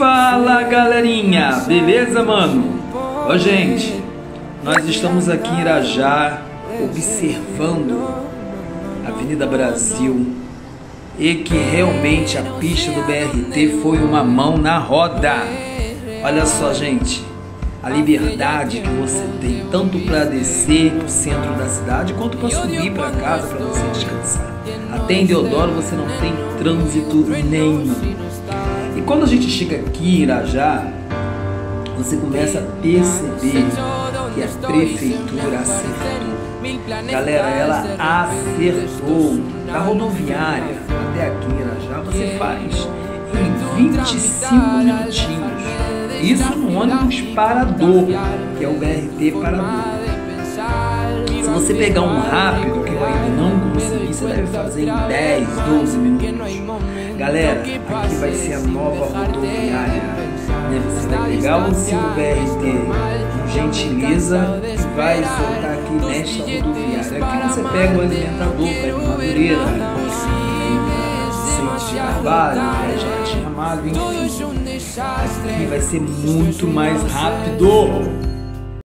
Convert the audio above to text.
Fala galerinha, beleza mano? Ó gente, nós estamos aqui em Irajá observando a Avenida Brasil e que realmente a pista do BRT foi uma mão na roda. Olha só gente, a liberdade que você tem tanto para descer para o centro da cidade quanto para subir para casa para você descansar. Até em Deodoro você não tem trânsito nenhum. E quando a gente chega aqui em Irajá, você começa a perceber que a prefeitura acertou. Galera, ela acertou. Da rodoviária até aqui em Irajá você faz em 25 minutinhos. Isso no ônibus parador, que é o BRT parador. Se você pegar um rápido, que eu ainda não consegui, você deve fazer em 10, 12 minutos. Galera, aqui vai ser a nova rodoviária. Você vai pegar o seu BRT com gentileza e vai soltar aqui nesta rodoviária. Aqui você pega o alimentador, pega o Madureira, Centro de Carvalho, Jardim Amado, enfim. Aqui vai ser muito mais rápido.